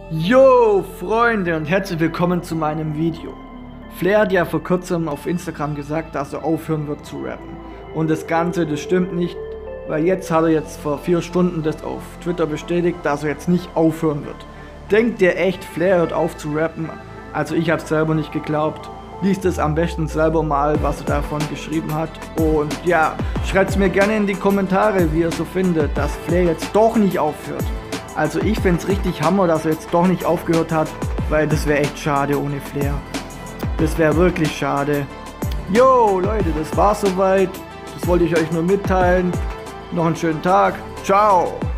Yo Freunde und herzlich willkommen zu meinem Video. Flair hat ja vor kurzem auf Instagram gesagt, dass er aufhören wird zu rappen. Und das Ganze, das stimmt nicht, weil jetzt hat er vor 4 Stunden das auf Twitter bestätigt, dass er jetzt nicht aufhören wird. Denkt ihr echt, Flair hört auf zu rappen? Also ich hab's selber nicht geglaubt. Liest es am besten selber mal, was er davon geschrieben hat. Und ja, schreibt's mir gerne in die Kommentare, wie ihr so findet, dass Flair jetzt doch nicht aufhört. Also ich find's richtig Hammer, dass er jetzt doch nicht aufgehört hat, weil das wäre echt schade ohne Flair. Das wäre wirklich schade. Yo Leute, das war's soweit. Das wollte ich euch nur mitteilen. Noch einen schönen Tag. Ciao.